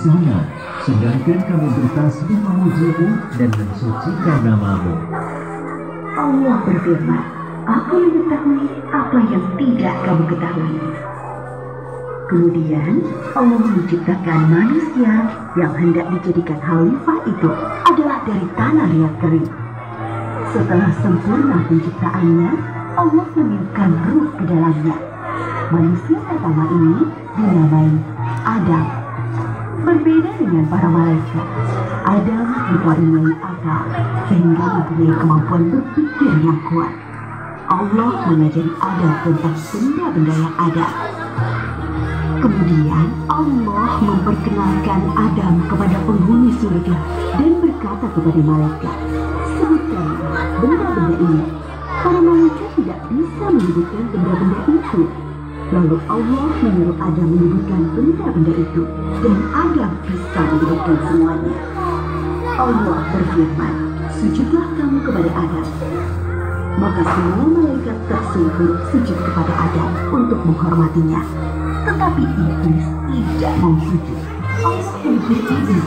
sana, sedangkan kami bertasbih memujimu dan mensucikan namamu. Allah berfirman, Aku mengetahui apa yang tidak kamu ketahui. Kemudian Allah menciptakan manusia yang hendak dijadikan khalifah itu adalah dari tanah yang kering. Setelah sempurna penciptaannya, Allah meniupkan ruh ke dalamnya. Manusia pertama ini dinamai Adam. Berbeda dengan para malaikat, Adam dikaruniai akal sehingga mempunyai kemampuan berpikir yang kuat. Allah mengajari Adam tentang benda-benda yang ada. Kemudian Allah memperkenalkan Adam kepada penghuni surga dan berkata kepada malaikat, sebutkanlah benda-benda ini. Para malaikat tidak bisa menyebutkan benda-benda itu. Lalu Allah menyuruh Adam menyebutkan benda-benda itu, dan Adam bisa menyebutkan semuanya. Allah berfirman, sujudlah kamu kepada Adam. Maka semua malaikat tersungkur sujud kepada Adam untuk menghormatinya. Tetapi iblis tidak mau sujud. Allah memberi izin.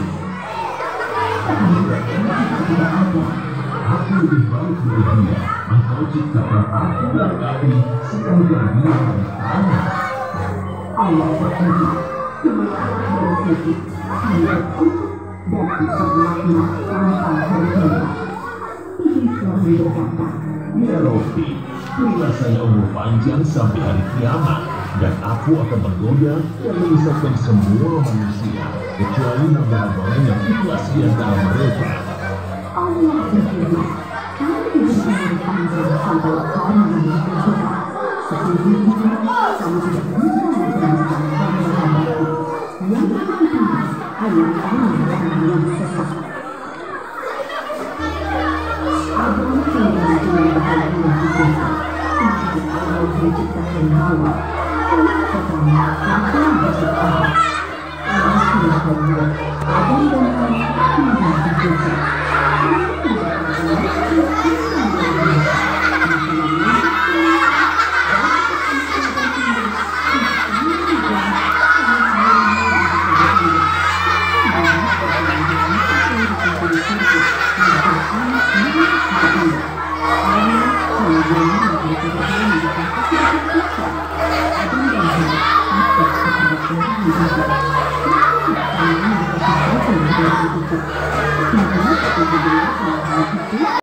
Kamu kepada Adam. Aku lebih baik dari dia. Engkau ciptakan aku dari api, sedangkan dia dari tanah. Allah berfirman, semuanya bersujud, hanya berkutuk dan sebelahnya tanpa henti. Iblis lalu berkata, Ya Rabbi, berilah saya umur panjang sampai hari kiamat, dan aku akan menggoda dan menyesatkan semua manusia, kecuali hamba-hamba yang ikhlas di antara mereka. Allah berfirman, kamu diberi umur panjang sampai hari yang ditentukan. Sesungguhnya kamu tidak bisa menyelamatkan hamba-hambaku yang berpikir hanya orang-orang yang sesat. Adam tinggal dengan bahagia di dunia. Kemudian Allah menciptakan Hawa. Anak pertama Adam bersepakat. Allah menciptakan Adam dan Hawa tinggal di dunia. Thank you.